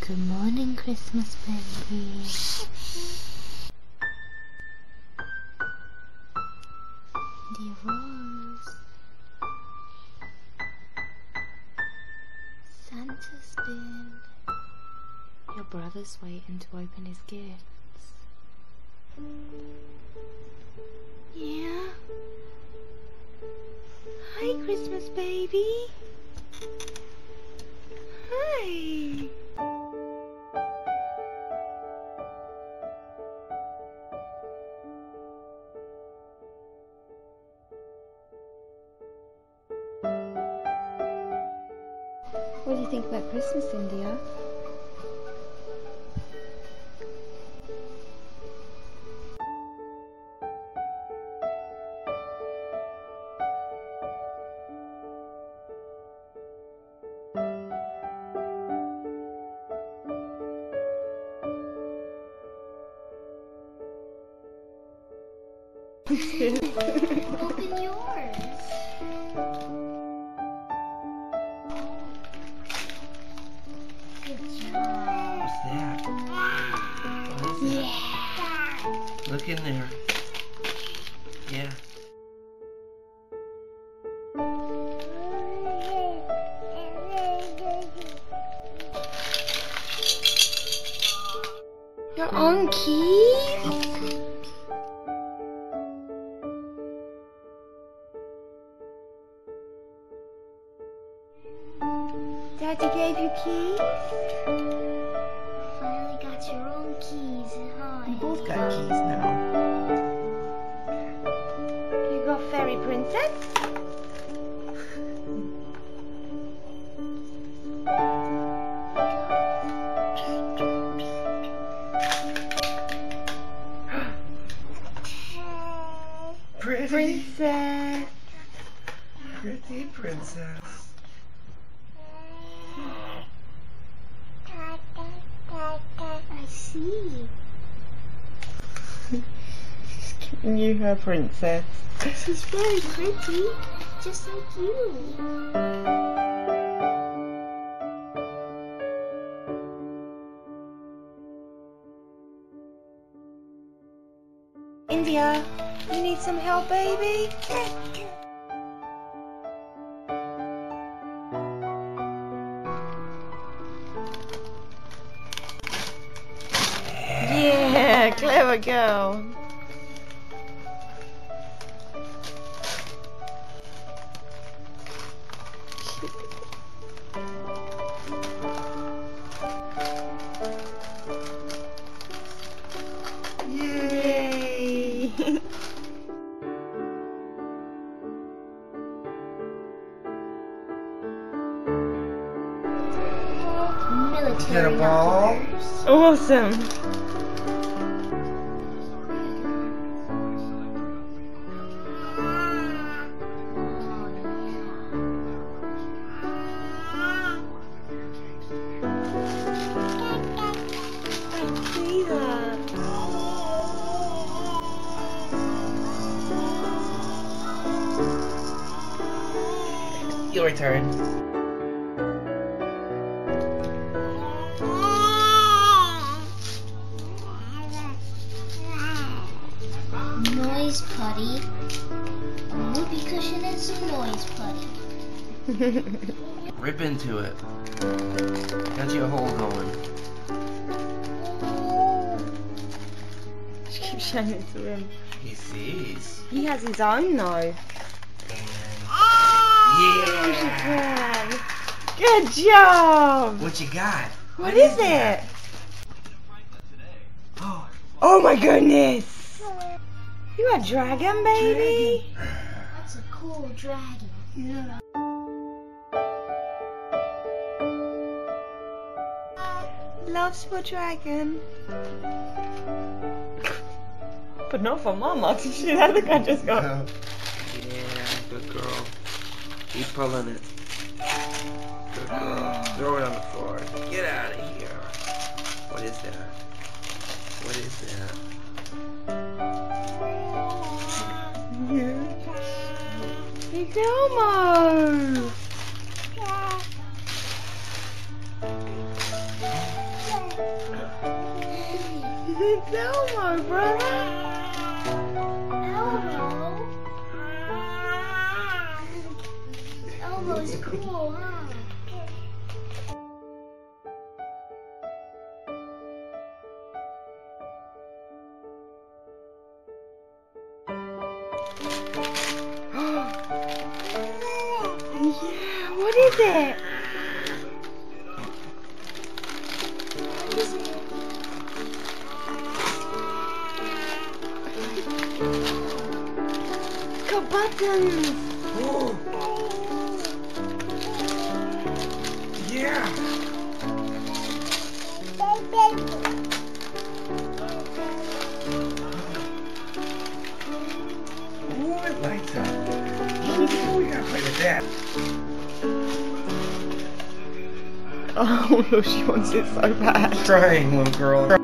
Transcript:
Good morning, Christmas baby. Dear Rose, Santa's been. Your brother's waiting to open his gifts. Yeah. Hi, Christmas baby. Hi. What do you think about Christmas, India? Open yours. Good job. What's that? What is that? Look in there. Yeah. Your own keys? Daddy gave you keys? Finally got your own keys, huh? You both got keys now. You got Fairy Princess? Pretty Princess. Pretty princess. I see. She's giving you her princess. She's very pretty, just like you. India, you need some help, baby? Yeah, clever girl. Yay! Military Get a ball? numbers. Awesome. See that? Your turn. Noise putty, a whoopee cushion, and some noise putty. Rip into it. Got your hole going. She keeps showing it to him. He sees. He has his own though. Yeah! Good job! What you got? What is it? Oh, Oh my goodness! You a dragon, baby? That's a cool dragon. yeah. Loves your dragon. But not for Mama. She had the guy just go. Yeah, good girl. Keep pulling it. Good girl. Throw it on the floor. Get out of here. What is that? What is that? It's Elmo. It's Elmo, brother. Elmo? Elmo's cool, huh? Yeah, what is it? What is it? It's got buttons. Oh. Yeah. Oh, it lights up. Oh, we gotta play with that. Oh, she wants it so bad. Trying, little girl.